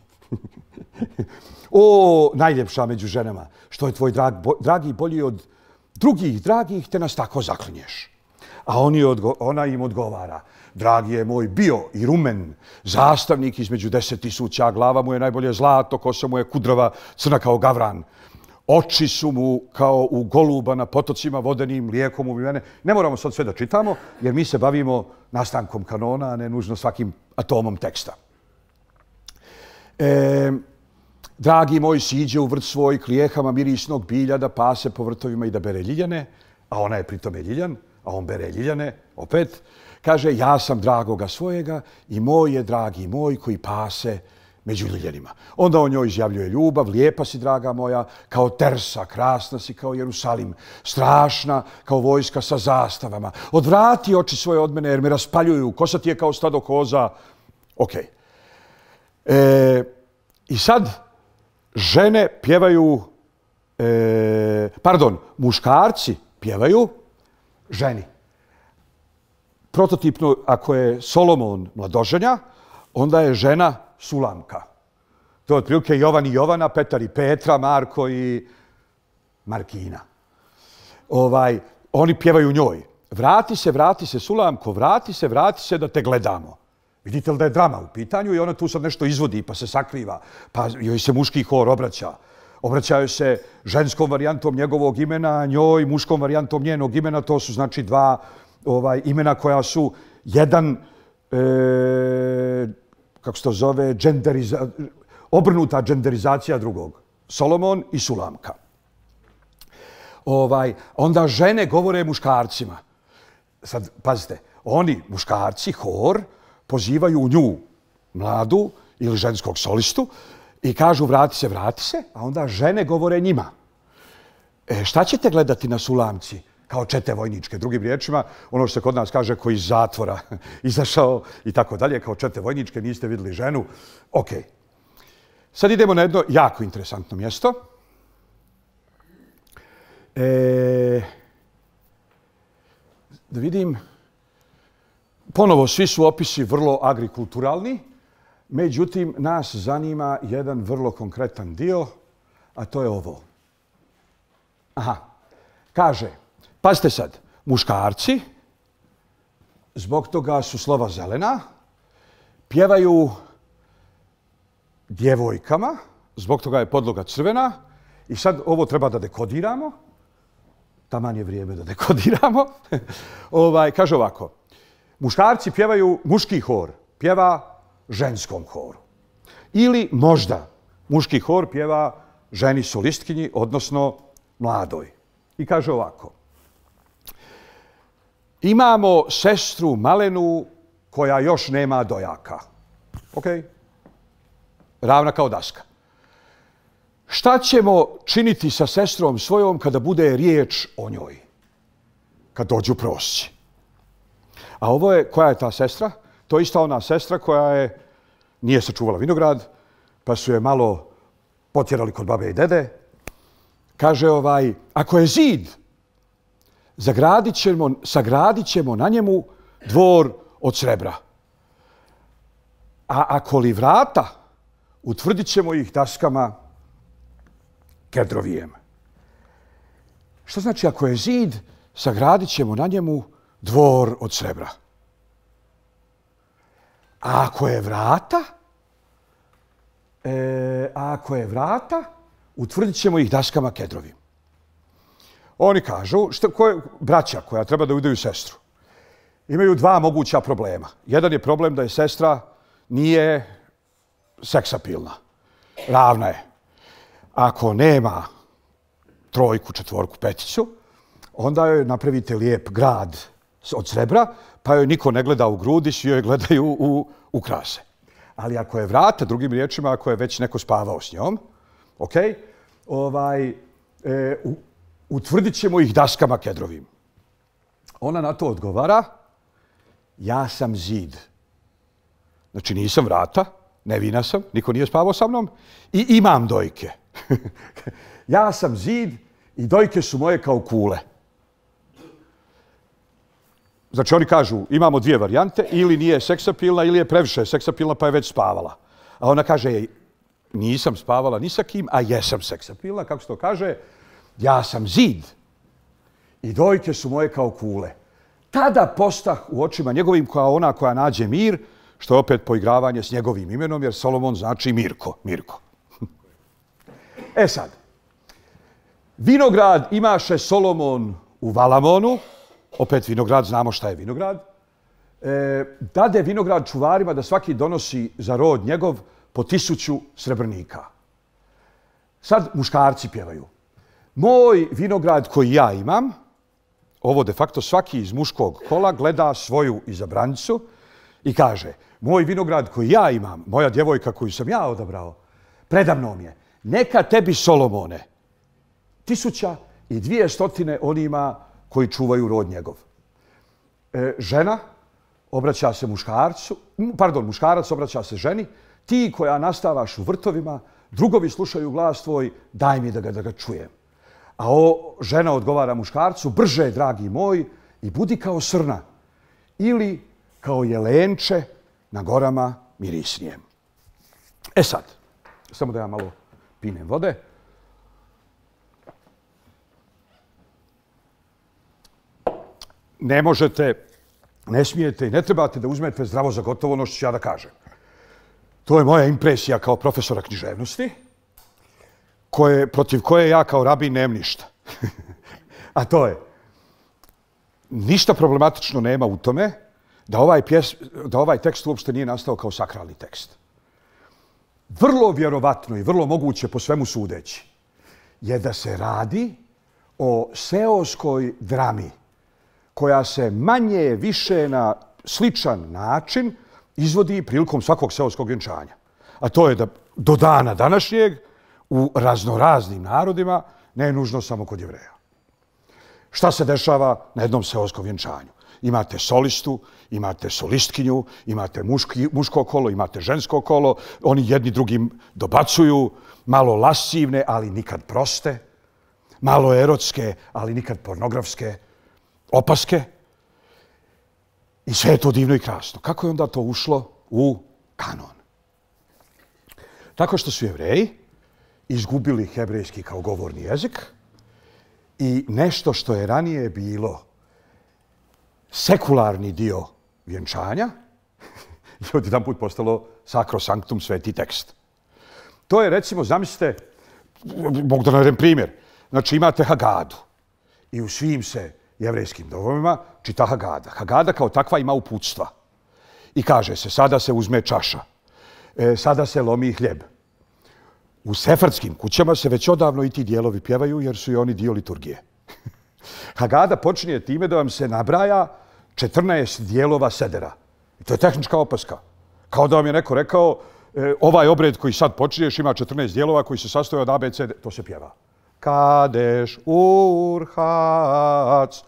O, najljepša među ženama, što je tvoj dragi bolji od drugih dragih, te nas tako zaklinješ. A ona im odgovara: dragi je moj bio i rumen, zastavnik između 10.000, glava mu je najbolje zlato, kosa mu je kudrava, crna kao gavran. Oči su mu kao u goluba na potocima vodenim, mlijekom umivene. Ne moramo sad sve da čitamo, jer mi se bavimo nastankom kanona, a ne nužno svakim atomom teksta. Dragi moj siđe u vrt svoj klijehama mirisnog bilja da pase po vrtovima i da bere ljiljane, a ona je pritome ljiljan, a on bere ljiljane, opet. Kaže: ja sam dragoga svojega i moj je dragi moj koji pase među ljiljanima. Onda on njoj izjavljuje ljubav: lijepa si, draga moja, kao Tersa, krasna si kao Jerusalim, strašna kao vojska sa zastavama. Odvrati oči svoje od mene jer me raspaljuju, kosa ti je kao stado koza. Ok. I sad žene pjevaju, muškarci pjevaju ženi. Prototipno, ako je Solomon mladoženja, onda je žena Sulamka. To je otprilike Jovan i Jovana, Petar i Petra, Marko i Markina. Oni pjevaju njoj: vrati se Sulamko, vrati se da te gledamo. Vidite li da je drama u pitanju i ona tu sad nešto izvodi pa se sakriva, pa joj se muški hor obraća. Obraćaju se ženskom varijantom njegovog imena, njoj muškom varijantom njenog imena. To su znači dva imena koja su jedan, kako se to zove, obrnuta dženderizacija drugog. Solomon i Sulamka. Onda žene govore muškarcima. Sad, pazite, oni, muškarci, hor, pozivaju nju, mladu ili ženskog solistu, i kažu: vrati se, a onda žene govore njima: šta ćete gledati na Sulamci kao čete vojničke? Drugim riječima, ono što se kod nas kaže, koji iz zatvora izašao i tako dalje, kao čete vojničke, niste vidjeli ženu. Ok. Sad idemo na jedno jako interesantno mjesto. Da vidim. Ponovo, svi su opisi vrlo agrikulturalni, međutim, nas zanima jedan vrlo konkretan dio, a to je ovo. Aha, kaže, pazite sad, muškarci, zbog toga su slova zelena, pjevaju djevojkama, zbog toga je podloga crvena, i sad ovo treba da dekodiramo, taman je vrijeme da dekodiramo. Kaže ovako: muškarci pjevaju, muški hor pjeva ženskom horu. Ili možda muški hor pjeva ženi solistkinji, odnosno mladoj. I kaže ovako: imamo sestru malenu koja još nema dojaka. Ok? Ravna kao daska. Šta ćemo činiti sa sestrom svojom kada bude riječ o njoj? Kad dođu prosci. A ovo je, koja je ta sestra? To je ista ona sestra koja je nije sačuvala vinograd, pa su je malo potjerali kod babe i dede. Kaže, ako je zid, sagradit ćemo na njemu dvor od srebra. A ako li vrata, utvrdit ćemo ih daskama kedrovijem. Što znači ako je zid, sagradit ćemo na njemu dvor od srebra. A ako je vrata, utvrdit ćemo ih daskama kedrovim. Oni kažu, braća koja treba da udaju sestru, imaju dva moguća problema. Jedan je problem da je sestra nije seksapilna, ravna je. Ako nema trojku, četvorku, peticu, onda joj napravite lijep grad od srebra, pa joj niko ne gleda u grudi, svi joj gledaju u krase. Ali ako je vrata, drugim riječima, ako je već neko spavao s njom, utvrdit ćemo ih daskama kedrovim. Ona na to odgovara, ja sam zid. Znači nisam vrata, nevina sam, niko nije spavao sa mnom i imam dojke. Ja sam zid i dojke su moje kao kule. Znači oni kažu, imamo dvije varijante, ili nije seksapilna, ili je previše seksapilna pa je već spavala. A ona kaže, nisam spavala ni sa kim, a jesam seksapilna, kako se to kaže, ja sam zid i dojke su moje kao kule. Tada postah u očima njegovim kao ona koja nađe mir, što je opet poigravanje s njegovim imenom, jer Solomon znači Mirko. E sad, vinograd imaše Solomon u Valamonu, opet vinograd, znamo šta je vinograd, dade vinograd čuvarima da svaki donosi za rod njegov po 1000 srebrnika. Sad muškarci pjevaju. Moj vinograd koji ja imam, ovo de facto svaki iz muškog kola gleda svoju izabranicu i kaže, moj vinograd koji ja imam, moja djevojka koju sam ja odabrao, predamnom je, neka tebi Solomone, 1200 onima koji čuvaju rod njegov. Žena obraća se muškarac obraća se ženi, ti koja nastavaš u vrtovima, drugovi slušaju glas tvoj, daj mi da ga čujem. A žena odgovara muškarcu, brže, dragi moj, i budi kao srna ili kao jelenče na gorama mirisnijem. E sad, samo da ja malo pinem vode. Ne možete, ne smijete i ne trebate da uzmete zdravo za gotovo ono što ću ja da kažem. To je moja impresija kao profesora književnosti, protiv koje ja kao rabin nemam ništa. A to je, ništa problematično nema u tome da ovaj tekst uopšte nije nastao kao sakralni tekst. Vrlo vjerovatno i vrlo moguće po svemu sudeći je da se radi o seoskoj drami koja se manje više na sličan način izvodi prilikom svakog seoskog vjenčanja. A to je da do dana današnjeg u raznoraznim narodima, ne nužno samo kod Jevreja. Šta se dešava na jednom seoskom vjenčanju? Imate solistu, imate solistkinju, imate muško kolo, imate žensko kolo, oni jedni drugim dobacuju, malo lascivne, ali nikad proste, malo erotske, ali nikad pornografske opaske. I sve je to divno i krasno. Kako je onda to ušlo u kanon? Tako što su Jevreji izgubili hebrejski kao govorni jezik i nešto što je ranije bilo sekularni dio vjenčanja je odjedanput postalo sacrosanctum, sveti tekst. To je, recimo, zamislite, mogu da navedem primjer. Znači, imate Hagadu i u svim se jevrejskim domovima čita Hagada. Hagada kao takva ima uputstva. I kaže se, sada se uzme čaša, sada se lomi hljeb. U sefardskim kućama se već odavno i ti dijelovi pjevaju jer su i oni dio liturgije. Hagada počinje time da vam se nabraja 14 dijelova sedera. I to je tehnička opaska. Kao da vam je neko rekao, ovaj obred koji sad počinješ ima 14 dijelova koji se sastoje od A, B, C, D. To se pjeva. Kadeš, Urhac,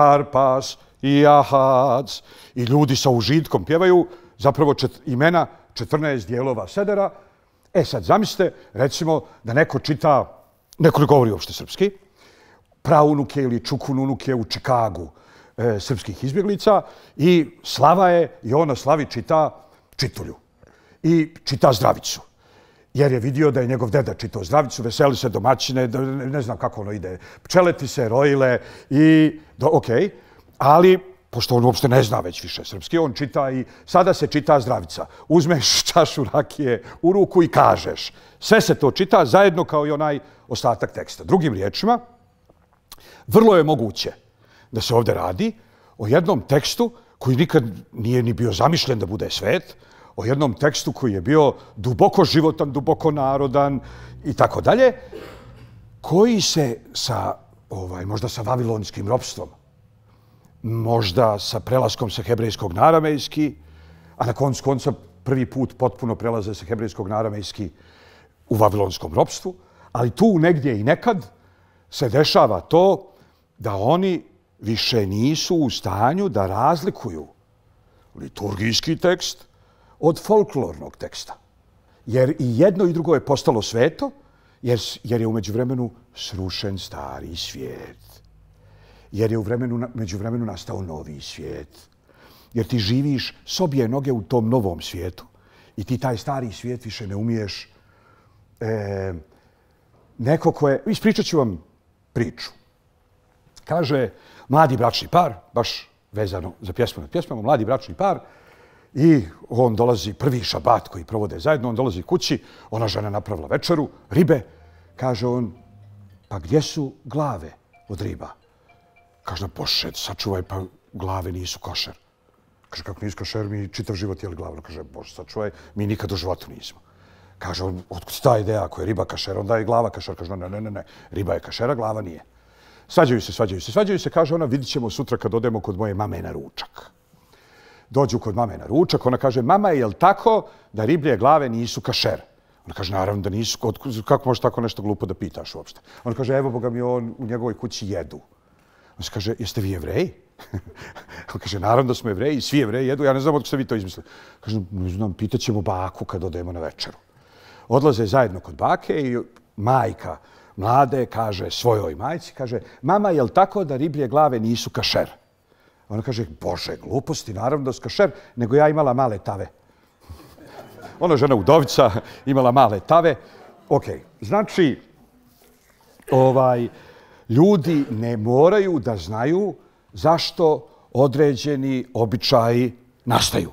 Karpas i Ahac. I ljudi sa užitkom pjevaju zapravo imena 14 dijelova sedera. E sad, zamislite, recimo, da neko čita, neko ne govori uopšte srpski, praunuke ili čukununuke u Čikagu srpskih izbjeglica i slava je, i on na slavi čita čitulju i čita zdravicu. Jer je vidio da je njegov deda čitao zdravicu, veseli se domaćine, ne znam kako ono ide, pčeleti se, rojile i okej, ali pošto on uopšte ne zna već više srpski, on čita i sada se čita zdravica. Uzmeš čašu rakije u ruku i kažeš. Sve se to čita zajedno kao i onaj ostatak teksta. Drugim riječima, vrlo je moguće da se ovdje radi o jednom tekstu koji nikad nije ni bio zamišljen da bude svet, o jednom tekstu koji je bio duboko životan, duboko narodan i tako dalje, koji se sa, možda sa vavilonskim ropstvom, možda sa prelaskom sa hebrejskog na aramejski, a na koncu konca prvi put potpuno prelaze sa hebrejskog na aramejski u vavilonskom ropstvu, ali tu negdje i nekad se dešava to da oni više nisu u stanju da razlikuju liturgijski tekst od folklornog teksta. Jer i jedno i drugo je postalo sveto, jer je u međuvremenu srušen stari svijet. Jer je u međuvremenu nastao novi svijet. Jer ti živiš s obje noge u tom novom svijetu i ti taj stari svijet više ne umiješ. Neko ko je... Ispričat ću vam priču. Kaže, mladi bračni par, baš vezano za pjesmu nad pjesmama, mladi bračni par, i on dolazi, prvi šabat koji provode zajedno, on dolazi kući, ona žena napravila večeru, ribe. Kaže on, pa gdje su glave od riba? Kaže, Bože, sačuvaj, pa glave nisu košer. Kaže, kako nisu košer, mi čitav život jeli glavu. Kaže, Bože, sačuvaj, mi nikad u životu nismo. Kaže on, otkud ta ideja, ako je riba kašer, onda je glava kašer. Kaže, ne, riba je kašera, glava nije. Svađaju se, kaže ona, vidit ćemo sutra kad odemo kod moje mame na ručak. Dođu kod mame na ručak, ona kaže, mama, je li tako da riblje glave nisu kašer? Ona kaže, naravno da nisu, kako možeš tako nešto glupo da pitaš uopšte? Ona kaže, evo Boga mi, on u njegovoj kući jedu. On se kaže, jeste vi Jevreji? On kaže, naravno da smo Jevreji, svi Jevreji jedu, ja ne znam od ste vi to izmislili. Kaže, ne znam, pitat ćemo baku kad odemo na večeru. Odlaze zajedno kod bake i majka mlade kaže svojoj majci, kaže, mama, je li tako da riblje glave nisu kašer? Ona kaže, Bože, gluposti, naravno da su kašer, nego ja imala male tave. Ona žena udovica, imala male tave. Okej, znači, ljudi ne moraju da znaju zašto određeni običaji nastaju.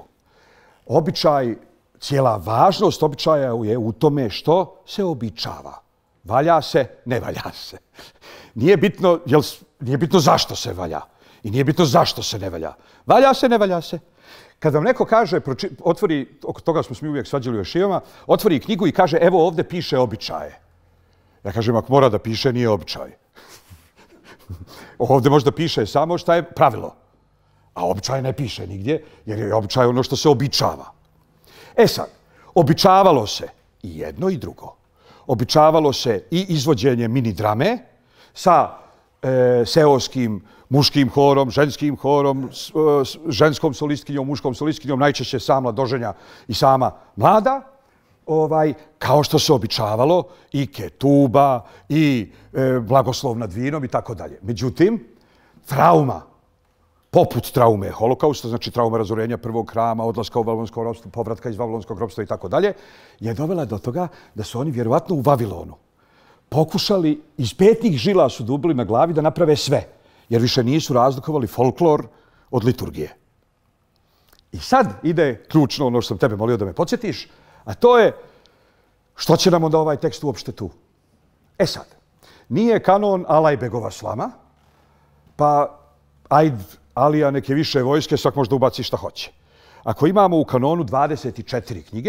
Cijela važnost običaja je u tome što se običava. Valja se, ne valja se. Nije bitno zašto se valja i nije bitno zašto se ne valja. Valja se, ne valja se. Kad vam neko kaže, otvori, oko toga smo mi uvijek svađali u ješivama, otvori knjigu i kaže, evo ovdje piše običaje. Ja kažem, ako mora da piše, nije običaj. Ovdje možda piše samo šta je pravilo. A običaj ne piše nigdje, jer je običaj ono što se običava. E sad, običavalo se i jedno i drugo. Običavalo se i izvođenje mini drame sa seoskim muškim horom, ženskim horom, ženskom solistkinjom, muškom solistkinjom, najčešće sama mladoženja i sama mlada, kao što se običavalo i ketuba i blagoslov nad vinom i tako dalje. Međutim, trauma, poput traume holokausta, znači trauma razorenja prvog hrama, odlaska u vavilonsko ropstvo, povratka iz vavilonskog ropstva i tako dalje, je dovela do toga da su oni vjerovatno u Vavilonu pokušali, iz petnih žila su dubili na glavi da naprave sve, jer više nisu razlikovali folklor od liturgije. I sad ide ključno ono što sam tebe molio da me podsjetiš, a to je što će nam onda ovaj tekst uopšte tu. E sad, nije kanon Alajbegova slama, pa ajde, Alija neke više vojske, svak možda ubaci šta hoće. Ako imamo u kanonu 24 knjige,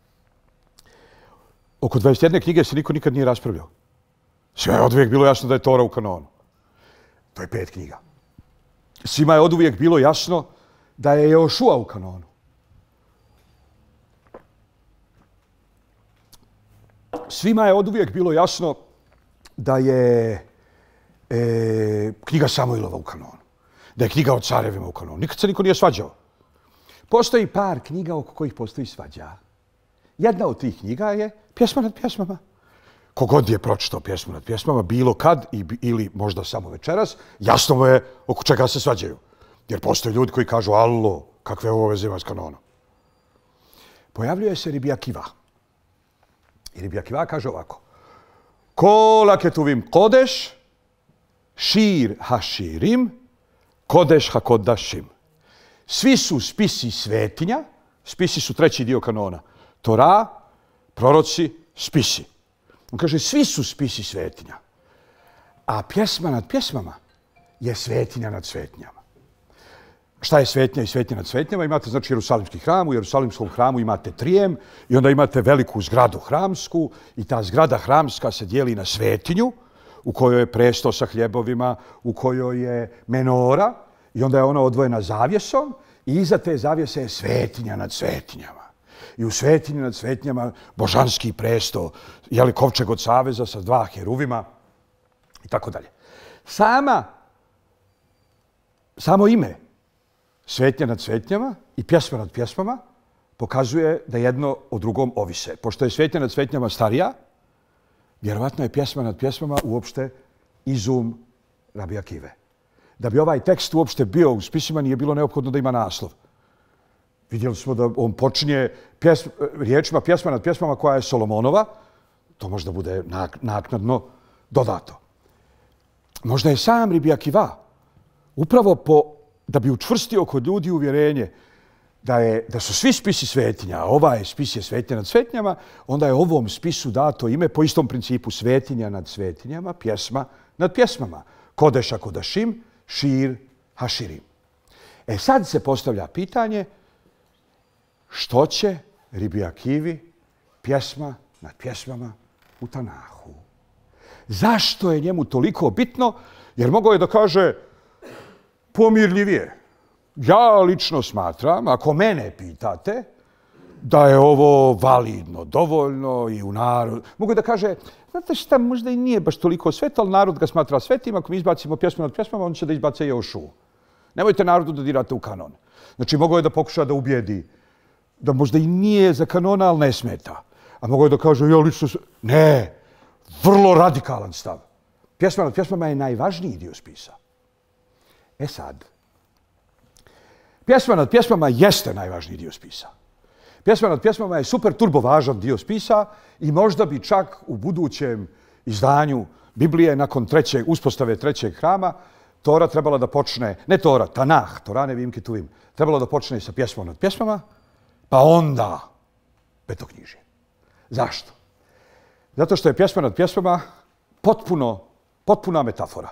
oko 21 knjige se niko nikad nije raspravljao. Svima je oduvijek bilo jasno da je Tora u kanonu. To je 5 knjiga. Svima je oduvijek bilo jasno da je Jošua u kanonu. Svima je oduvijek bilo jasno da je knjiga Samuilova u kanonu. Da je knjiga o carevima u kanonu. Nikad se niko nije svađao. Postoji par knjiga oko kojih postoji svađa. Jedna od tih knjiga je Pjesma nad pjesmama. Kogod je pročitao Pjesmu nad pjesmama, bilo kad ili možda samo večeras, jasno mu je oko čega se svađaju. Jer postoje ljudi koji kažu, allo, kakve ovo veze ima s kanonom. Pojavljuje se Rabbi Akiva. I Rabbi Akiva kaže ovako. Kol haketuvim kodeš, šir haširim, kodeš hakodashim. Svi su spisi svetinja, spisi su treći dio kanona. Tora, proroci, spisi. On kaže, svi su spisi svetinja. A pjesma nad pjesmama je svetinja nad svetinjama. Šta je svetnja i svetnja nad svetnjama? Imate, znači, Jerusalimski hram. U Jerusalimskom hramu imate trijem i onda imate veliku zgradu hramsku i ta zgrada hramska se dijeli na svetinju u kojoj je presto sa hljebovima, u kojoj je menora i onda je ona odvojena zavjesom i iza te zavjese je svetinja nad svetinjama. I u svetinji nad svetinjama božanski presto, jeli kovčeg od saveza sa 2 heruvima i tako dalje. Samo ime svetnja nad svetnjama i pjesma nad pjesmama pokazuje da jedno o drugom ovise. Pošto je svetnja nad svetnjama starija, vjerovatno je pjesma nad pjesmama uopšte izum Rabbi Akive. Da bi ovaj tekst uopšte bio u spisima nije bilo neophodno da ima naslov. Vidjeli smo da on počinje riječima pjesma nad pjesmama koja je Solomonova. To možda bude naknadno dodato. Možda je sam Rabbi Akiva upravo da bi učvrstio kod ljudi uvjerenje da su svi spisi svetinja, a ovaj spis je svetinja nad svetinjama, onda je ovom spisu dato ime po istom principu svetinja nad svetinjama, pjesma nad pjesmama. Kodeša kodašim, šir haširim. Sad se postavlja pitanje što će Rabbi Akivi pjesma nad pjesmama u Tanahu. Zašto je njemu toliko bitno? Jer mogao je da kaže pomirljivije. Ja lično smatram, ako mene pitate, da je ovo validno, dovoljno i u narodu. Mogu da kaže, znate šta, možda i nije baš toliko sveto, ali narod ga smatra svetim. Ako mi izbacimo pjesmu nad pjesmama, on će da izbace Jošu. Nemojte narodu da dirate u kanon. Znači, mogao je da pokuša da ubijedi da možda i nije za kanona, ali ne smeta. A mogao je da kaže, ja lično... Ne, vrlo radikalan stav. Pjesma nad pjesmama je najvažniji dio spisa. Sad, pjesma nad pjesmama jeste najvažniji dio spisa. Pjesma nad pjesmama je super turbo važan dio spisa i možda bi čak u budućem izdanju Biblije nakon uspostave 3. hrama Tora trebala da počne, ne Tora, Tanah, Torane vim kituvim, trebala da počne sa pjesmom nad pjesmama, pa onda petoknjižje. Zašto? Zato što je pjesma nad pjesmama potpuna metafora.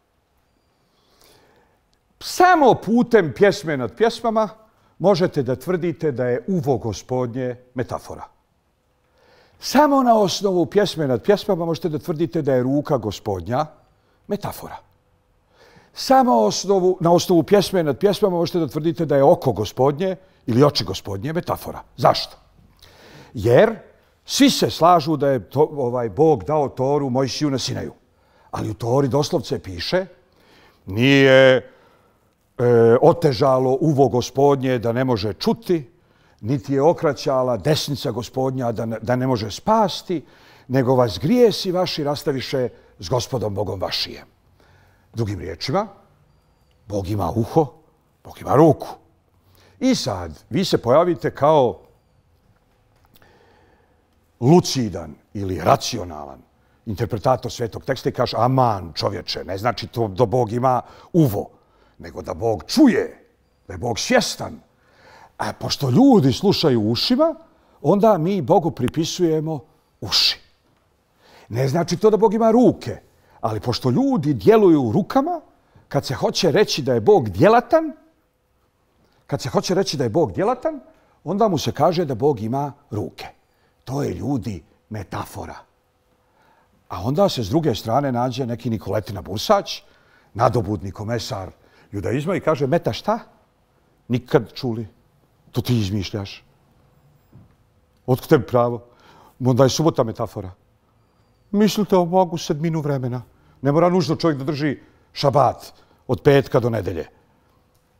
Samo putem pjesme nad pjesmama možete da tvrdite da je uvo Gospodnje metafora. Samo na osnovu pjesme nad pjesmama možete da tvrdite da je ruka Gospodnja metafora. Samo na osnovu pjesme nad pjesmama možete da tvrdite da je oko Gospodnje ili oči Gospodnje metafora. Zašto? Jer svi se slažu da je Bog dao Toru Mojsiju na Sinaju. Ali u Tori doslovce piše nije otežalo uvo Gospodnje da ne može čuti, niti je okraćala desnica Gospodnja da ne može spasti, nego vas grijesi vaši rastaviše s Gospodom Bogom vašijem. Drugim riječima, Bog ima uho, Bog ima ruku. I sad, vi se pojavite kao lucidan ili racionalan interpretator svetog teksta i kaže, aman čovječe, ne znači to da Bog ima uvo, nego da Bog čuje, da je Bog svjestan. A pošto ljudi slušaju ušima, onda mi Bogu pripisujemo uši. Ne znači to da Bog ima ruke, ali pošto ljudi djeluju rukama, kad se hoće reći da je Bog djelatan, onda mu se kaže da Bog ima ruke. To je ljudi metafora. A onda se s druge strane nađe neki Nikoletina Busać, nadobudni komesar judaizma i kaže, meta šta? Nikad čuli. To ti izmišljaš. Otkud tebi pravo? Onda je subota metafora. Mislite o Bogu sedminu vremena. Ne mora nužno čovjek da drži šabat od petka do nedelje.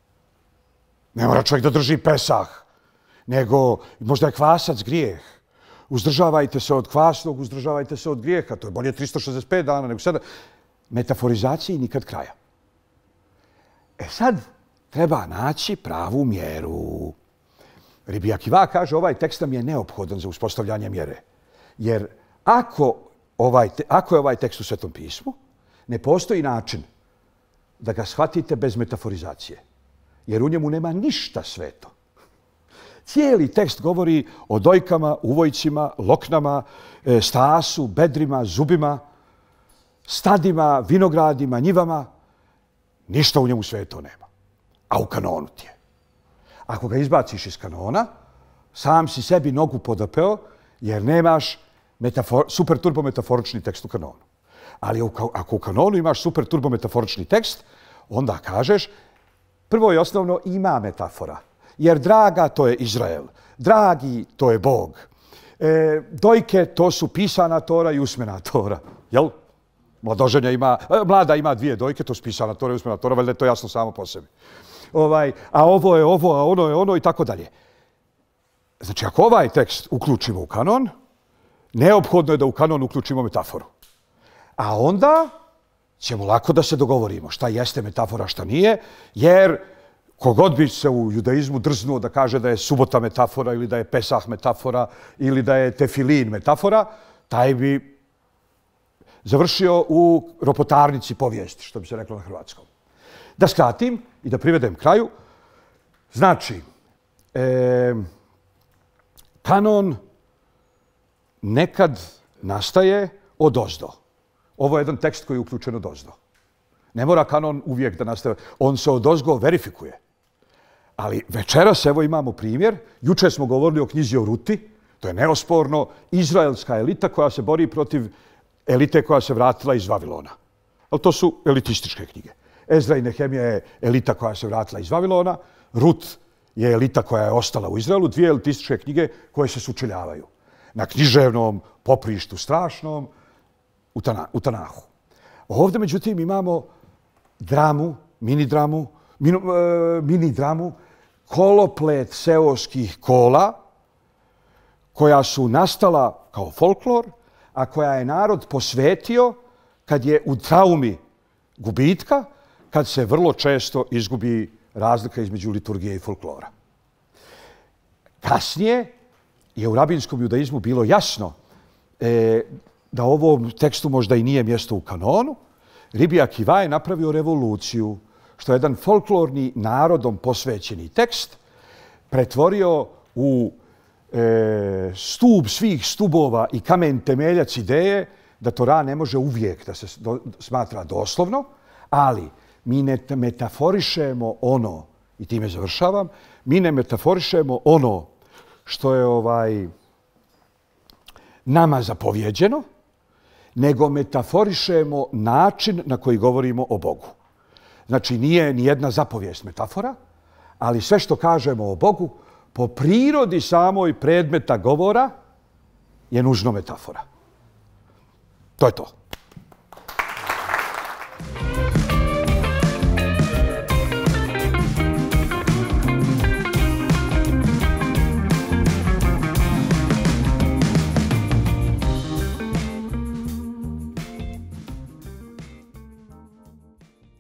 Ne mora čovjek da drži Pesah. Nego možda je kvasac grijeh. uzdržavajte se od kvasnog, uzdržavajte se od grijeha. To je bolje 365 dana nego 7. Metaforizaciji nikad kraja. Sad treba naći pravu mjeru. Rabbi Akiva kaže ovaj tekst nam je neophodan za uspostavljanje mjere. Jer ako je ovaj tekst u Svetom pismu, ne postoji način da ga shvatite bez metaforizacije. Jer u njemu nema ništa sveto. Cijeli tekst govori o dojkama, uvojcima, loknama, stasu, bedrima, zubima, stadima, vinogradima, njivama. Ništa u njemu sveto nema. A u kanonu ti je. Ako ga izbaciš iz kanona, sam si sebi nogu podapeo jer nemaš super turbo metaforični tekst u kanonu. Ali ako u kanonu imaš super turbo metaforični tekst, onda kažeš, prvo i osnovno ima metafora. Jer draga to je Izrael, dragi to je Bog. Dojke to su pisana Tora i usmena Tora. Jel? Mlada ima 2 dojke, to su pisana Tora i usmena Tora, valjda je to jasno samo po sebi. A ovo je ovo, a ono je ono i tako dalje. Znači, ako ovaj tekst uključimo u kanon, neophodno je da u kanon uključimo metaforu. A onda ćemo lako da se dogovorimo šta jeste metafora, šta nije, jer kogod bi se u judaizmu drznuo da kaže da je subota metafora ili da je Pesah metafora ili da je tefilin metafora, taj bi završio u ropotarnici povijesti, što bi se reklo na hrvatskom. Da skratim i da privedem kraju, znači, kanon nekad nastaje odozdo. Ovo je jedan tekst koji je uključen odozdo. Ne mora kanon uvijek da nastaje. On se odozgo verifikuje. Ali večeras, evo imamo primjer. Juče smo govorili o knjizi o Ruti. To je neosporno izraelska elita koja se bori protiv elite koja se vratila iz Vavilona. Ali to su elitističke knjige. Ezra i Nehemija je elita koja se vratila iz Vavilona. Rut je elita koja je ostala u Izraelu. 2 elitističke knjige koje se sučeljavaju. Na književnom poprištu strašnom u Tanahu. Ovdje, međutim, imamo dramu, mini dramu, koloplet seoskih kola koja su nastala kao folklor, a koja je narod posvetio kad je u traumi gubitka, kad se vrlo često izgubi razlika između liturgije i folklora. Kasnije je u rabinskom judaizmu bilo jasno da ovom tekstu možda i nije mjesto u kanonu. Rabbi Akiva je napravio revoluciju, što je jedan folklorni narodom posvećeni tekst pretvorio u stup svih stubova i kamen temeljac ideje da Tora ne može uvijek da se smatra doslovno, ali mi ne metaforišemo ono, i time završavam, mi ne metaforišemo ono što je nama zapovjeđeno, nego metaforišemo način na koji govorimo o Bogu. Znači, nije ni jedna zapovijest metafora, ali sve što kažemo o Bogu, po prirodi samoj predmeta govora je nužno metafora. To je to.